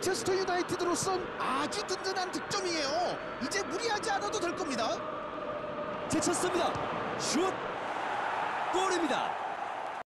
맨체스터 유나이티드로선 아주 든든한 득점이에요. 이제 무리하지 않아도 될 겁니다. 제쳤습니다. 슛! 골입니다.